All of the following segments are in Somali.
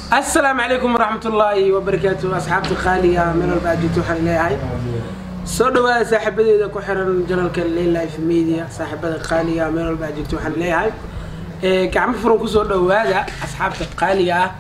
السلام عليكم ورحمة الله وبركاته أصحابتي الخالية من الباجيتو حليهاي سودوا صاحبتي إذا كحرن جنرال الليل لايف ميديا صاحبتي الخالية من الباجيتو حليهاي كعم فرنكو سودوا هذا أصحابتي الخالية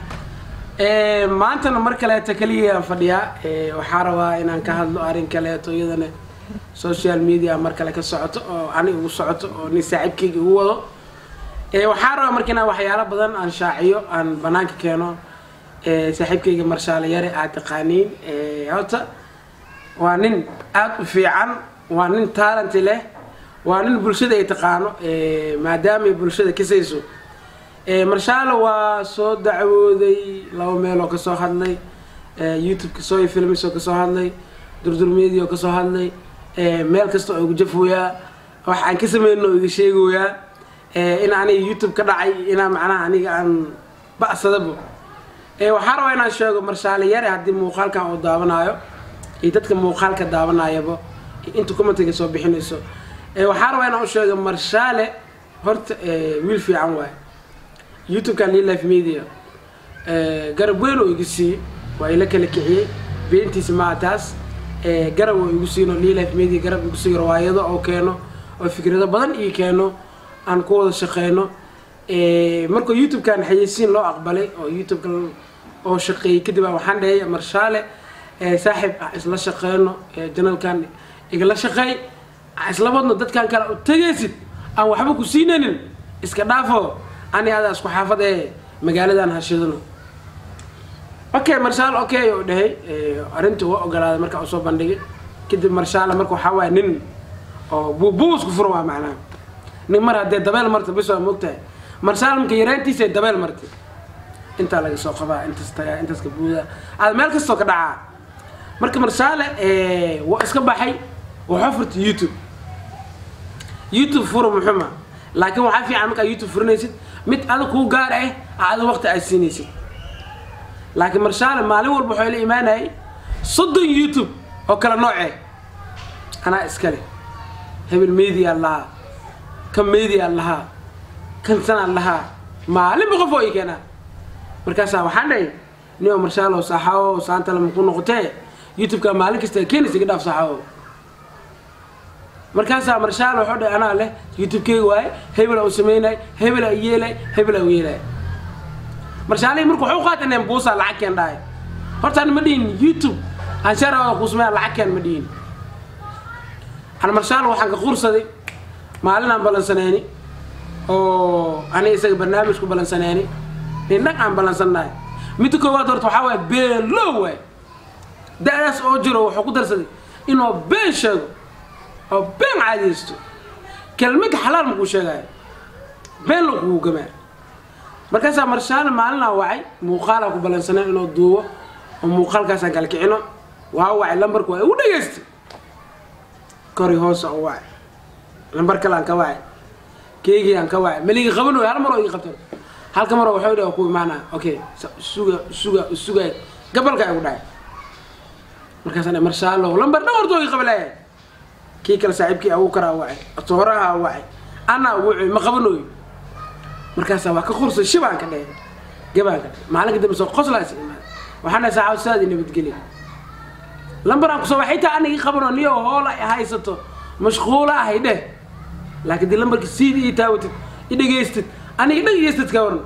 ما أنت نمركلة تكلية فديا وحاروا إن كهذا أرين كليتو يدنا سوشيال ميديا مركلة كسعته أنا وسعته نساعد كي هو وحاروا مركنا وحياة بدن عن شاعيو عن بنانك كانوا صاحبكي مرشال يري اعتقانين هوتا وانين aad u fiican وانين talent leh وانين bulshada ay taqaano maadaama bulshada kasayso marshal waa soo dacwooday laba meel oo ka soo hadlay YouTube ka soo filmis oo ka soo hadlay durdur media oo ka soo hadlay meel kasta oo ugu jafooya wax aan ka sameeyno iga sheegoyaa in aan YouTube ka dhacay ina macnaha aniga aan baasadabo waxaan rabaa inaan sheego marshal yare hadii muuqaalkan oo daawanayo dadka muuqaalka daawanayaba inta commentiga soo bixinayso waxaan rabaa inaan u sheego marshal horta wiil fiican waay YouTube kan live media garab weyn oo igisi waa ila kala kiciyay beentiisa ma taas garab oo igu siino live media garab igu siino riwaayado oo keeno oo fikrado badan ii keeno aan ku wada shaqeyno marka YouTube kan xayeysiin loo aqbalay oo YouTube kan oo shaqeey kadib waxaan dhahay marshal saaxib isla shaqeyno janalkan igala shaqeey isla wadno dadkan kala u tagaysid aan waxba ku siinaynin iska dhaafo ani aad isku xaafad magaaladan hashidno okay marshal okay oo dhahay arintu waa ogolaaday marka uu soo bandhigay kadib marshal marka waxa waay nin oo buubus ku furo waa macnaa nin mar hadee dabeel marta bis waa moogtahay marshal marka yareentiisa dabeel marta inta laga soo qabaa intaas ka buuda aad meel kasto ka dhacaa marka marshal waa iska baxay waxa furtay YouTube furo muxuma laakiin waxa fiican marka YouTube furinaysid mid aad ku gaar aad waqti ay siinaysid laakiin marshal maalin walba wuxuu la iimaanay soddon YouTube oo kala nooc ana iskale hebel media allah kan media allah kan sana allah maalin qof oo ikana markaas waxaan dhahay niyo marshal oo saxaawo saanta lama ku noqotay YouTube ka maalin kasta keenis iga dhaaf saxaawo markaas marshal wuxuu dhahay ana leh YouTube kee waay hebel oo sameynay hebel oo yeelay marshal markuu wuxuu qaatay buusa lacag keen dhahay horta ma dhiin YouTube aan sharaw ku sameeyay lacag keen ma dhiin ana marshal waxaan ka qursaday maalin aan balansanayni oo ani isaga barnaamij ku balansanayni إنك عم بلانسناي متكو وادرت وحاول بين لو واي داس أو جرو وحقو درسدي إنه بين شغل أو بين عاديستو كلمة حلال مكو شغال بين لو هو كمان مركز مرشال مالنا وعي مقالة كو بلانسناي إنه دو ومقال كاسان قال كإنه وهو وعي لمبرك واي وده يست كوري هوس أو واي لمبرك لان كواي كيجي لان كواي ملي غبنو يا مرة يقبل halka mar wuxuu dhaw ku imaana okay suga gabalka ay u dhaay markaas ana marshal lambar dhawrto ay qabalay kii kala saaxiibkii uu karaa waay tooraha waay ana wuxuu ma qabanayo markaas waa ka khurso shibaan ka dhaay gabalka maalinka dib soo qoslaas waxana saaxaw saadi nabadgeli lambar aan ku soo waxay taa aniga qabano niyo hoola ay haysato mashquula ay dheh laakiin lambarka sidii taawtid idhageystid أنا يقدر يستذكرون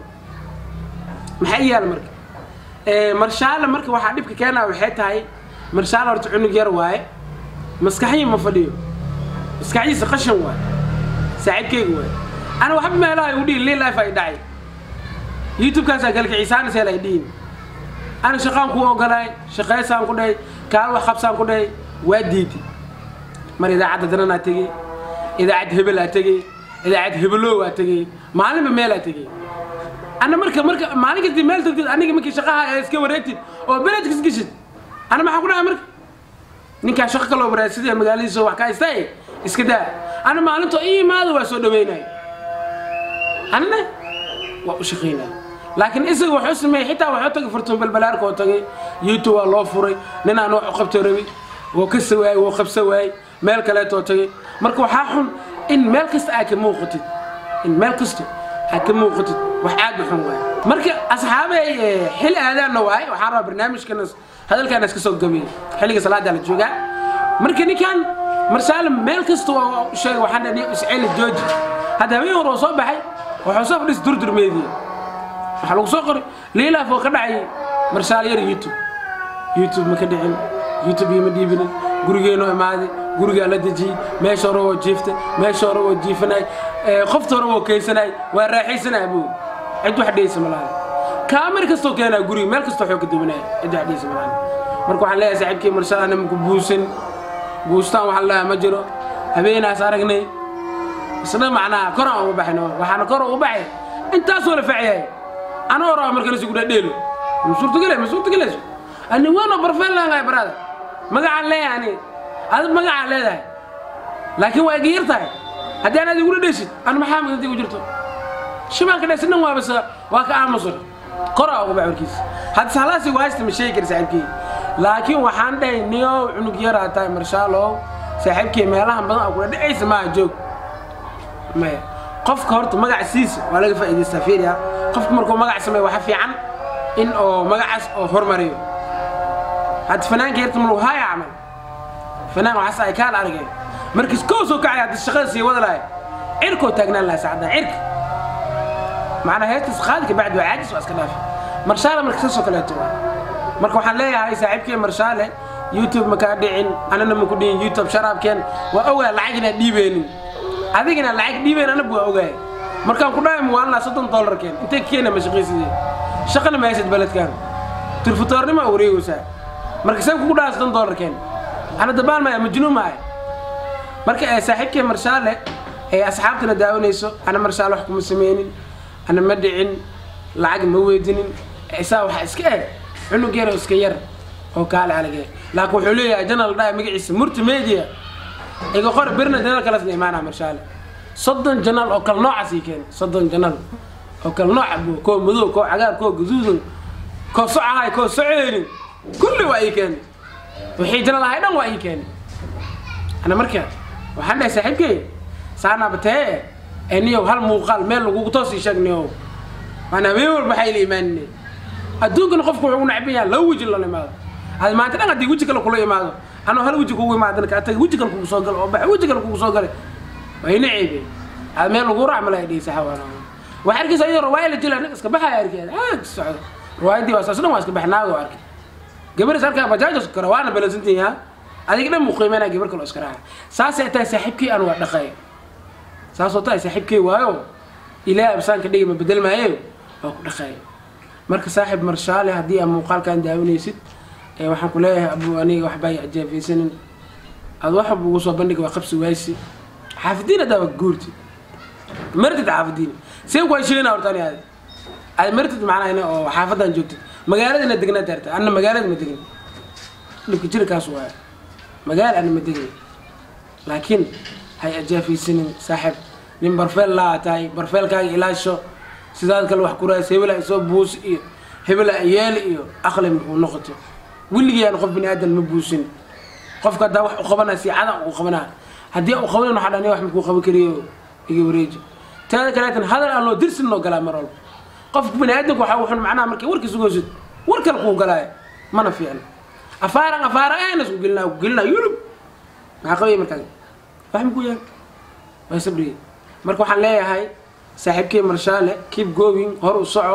محيال مرك مرشال مرك واحد يبكي كان وحيت هاي مرشال ورتعنو جير واي مسكحين مفديو مسكحين سقشن واي سعيد كي واي أنا وحب ما لا يودي ليه لا فايداي يوتيوب كان سأقول لك عيسان سيلا يدين أنا شقام كوا قلاي شقاي سام كداي كارو خبسام كداي وديتي مر إذا عددنا تجي إذا عد هبل تجي إذا عد هبلو أتجي معلم ميل أتجي أنا مركب ما أنا قلت ميل تقول أنا ممكن شقها إسكي وريتي أو بلد كسكشت أنا ما حقولها مركب نكا شقة لو براسيدي مقالي سو حكاية استاي إسكدا أنا ما علمت أي ماذا وسود بيناي أنا وشقينا لكن إسق وحسن ما حتى وحطك فرتون بالبلار كوتجي يوتيوب الله فري لنا نوع قبت روي وكسواي وخبسواي ميل كلا توتجي مركب حاحم إن ميل كست أكل موقتي إن ميل كستو حكموا قتل وحاد محمد مركب أصحابي حل هذا النوعي وحارة برنامج كناس هذا كان ناس كسر جميل حلقة صلاة على الجوجا مركب كان مرسال ميل كستو شيء وحنا نسأل الجوج هذا مين هو صباحي وحصل ناس دور ميديا حلو صقر ليلة فوق كدعي مرسال يوتيوب مكدعين يوتيوب يمديبنا gurigeeno imaade guriga la daji meesha roo jiifta meesha roo jiifanay qofta roo kaysanay waa raaxaysanay buu cid wax dhaysa malaha kaamir kasto keena guriga meel kasto xoog duwanay cid wax dhaysa malaha marka waxaan leeyahay saaxiibkii marshaal anam ku buustaan waxa la ma jiro habeenaas aragnay isna macnaa koraan u baxno waxaan kor u baxay intaas oo la faaciyay ana hore marka la isugu dhadheelo suurtagalay ani waana barfeel lahayn barada magaca leeyahay aad magaca leedahay laakiin waa geertahay hadii aad ugu dhashay aan maxamed intii ku jirto shimalka dhasna waa bas waa ka aamusan qora ugu bacurkiis had salaasi waasta ma sheegi kartaa saaxiibkii laakiin waxaan dhahay niyo cunug yar tahay marshaalo saaxiibkii meelaha badan ugu dhacaysa ma joog ma qofka horta magaciisa waa laga faa'iideystaa fiiriya qofka markuu magac sameeyo waxa fiican in oo magacaas oo hormariyo هاد فنان كيرت من وهاي عمل فنان وحسا يكال أرجع مركز كوسو كعي هاد الشخص يوضع له عركو تجنا له سعدنا عرك معنا هيك تسخادك بعد وعاجز واسكناف مرشالة مركزو كلاته مركو حنلاقي هاي ساعبك مرشالة يوتيوب مكادعين أنا نمكودين يوتيوب شراب كان وأول لعجنا ديبين هذيك أنا لعج ديبين أنا بقى أوجي مركان كلنا موالنا $60 كان أنت كينا مش قيسي شغلنا ما يسد بلد كان تلفتورني ما أوريه وسا marka san ku dhaas $10 keen ana dabaan ma majnuun maay marka ay saaxiibkii marshaale ay asxaabtana daawanayso ana marshaale wax kuma sameeynin ana ma dhicin lacag ma weydinin isaa wax iska cunug yar iska yar oo kaale alagay laakiin wuxuu leeyahay janal dhaay magaciisa murti media iga qor birna janal kala isticmaana marshaale 30 janal oo kala nooc ah keen 30 janal oo kala nooc ah ko madow ko cagaar ko gaduudan ko socahay ko soceerin كل وايكن وحيدنا الله هيدا وايكن أنا مركب وحنا ساحبك سانا بتاعي إني وهال موقال مال وقطاسي شغنيو أنا بيقول بحيل إيماني أدوك نخفك وعون عبيا لو وجه الله لماذا هذا ما أنت قد وجهك كله ماذا أنا هل وجهك هو ما أدنك أنت وجهك كله صقل أو وجهك كله صقل وين عيبي هذا مال وقرع ملاي دي سحوانا وحركي زي الرواية اللي تلا نقص كبحها يركي السعود رواية دي وأساسنا ما أسكبحناه وأركي قبل سالك بجاج كروان بلزنتيها هذيك لما مقيمنا قبل كل أسكرها ساسة سحبك أنا ودخاي ساسة سحبك وايو إلى بسان كديه من بدل ما هي أو دخاي مركز صاحب مرشالة هدي مقال كان داوني ست وحن كلها أبو أني وحباي عجاب في سنن الواحد وصل بندق وخبز ويسي حافظين ده وجورتي مرتد حافظين سين كويس شيء نورتاني هذا مرتد معنا هنا وحافظنا جوتي مقالة إن دقنا ترتا أنا مقالة ما دقنا لو كتير كاسوا مقالة أنا ما دقنا لكن هاي أجا في سنين صاحب من برفيل لا تاي برفيل كاي إلى شو سيدات كل واحد كراس هبلا يسوب بوس إيه هبلا يال إيه أخلم ونقطة واللي جاي نقف بني آدم مبوسين قف كده وخبنا سيعة وخبنا هدي وخبنا حدا واحد مكو خبر كريو يجي وريج تاني كلاتن هذا الأنو درس إنه كلام مرة قف بني آدم وحنا معنا مركي ورك سوجد ورك القو قلاي ما نفينا أفارق أنا سو قلنا يلب مع قوي مركي فهم كويا ما يصبري مركو حنلاقي هاي صاحب كي مرشالة keep going هرو صعو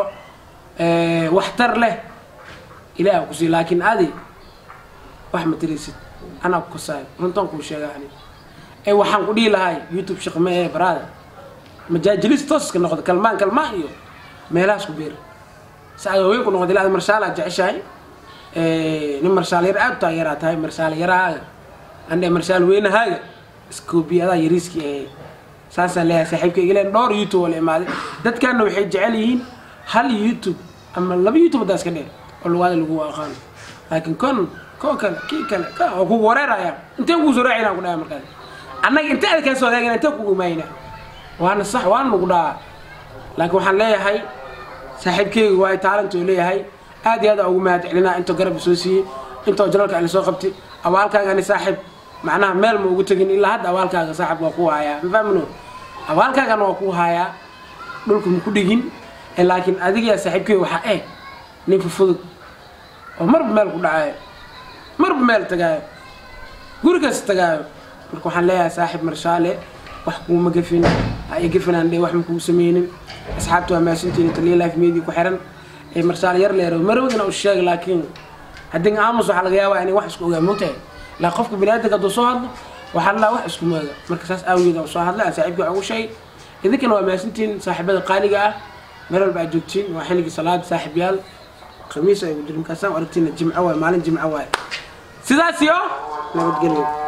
واحتر له إلى أقصي لكن هذه وحمد تريسد أنا أقصي من تنقل شيء يعني وحن قولي لهاي يوتيوب شق ما براد مجاجلس تصك ناخذ كلمان إيو ما لاش كبير ساعة وين كنا ناخذ هذا مرشالة جعشاي نمرشالة يرعب تايرات هاي مرشالة يرعب عندي مرشال وين هاي سكوبي هذا يريسكي ساسا لا صاحبك إلى نور يوتيوب ولا ما دت كانوا يحج عليهن هل يوتيوب أما لا يوتيوب ده سكنه الوالد اللي هو أخان لكن كون كوكل كي هو ورا يا أنت هو زراعينا قلنا مركز أنا أنت هذا كان سؤال أنت هو ماينا وأنا صح وأنا مقولها لكن وحنلاقي هاي صاحبك واي تعلم تقولي هاي هذا أول ما تعلنا أنت قرب سوسي أنت جرالك على سوقتي أولك أنا صاحب معناها مال موجود تجين إلا هذا أولك صاحب وقوها يا فهمنو أولك كان وقوها يا dhulka ma ku dhigin laakiin adiga saaxiibkay waxa nin fudud oo marba meel ku dhacayo marba meel tagaayo gurigaas tagaayo marka waxaan leeyahay saaxiib marshaale wax kuma gafin ay gafinaan wax ma ku sameeynin asxaabtu waa maasantiin taliye life media ku xiran marshaale yar leero marwadana u sheeg laakiin haddii aamus waxa laga yaabaa inay wax isku ogaa moogtahay la qofka bini'aadamka haduu soo hadlo waxa la wax isku maaga marka saas aawgeeda soo hadlaa saaxiibkii ugu shay idinkana waa maasantiin saaxiibada qaaliga ah meel walba joogtiin waa xilliga salaad saaxiibyaal khamiis ay u dirin kaasaan aragtina jimco waa maalin jimco waa sidaas iyo nabadgelyo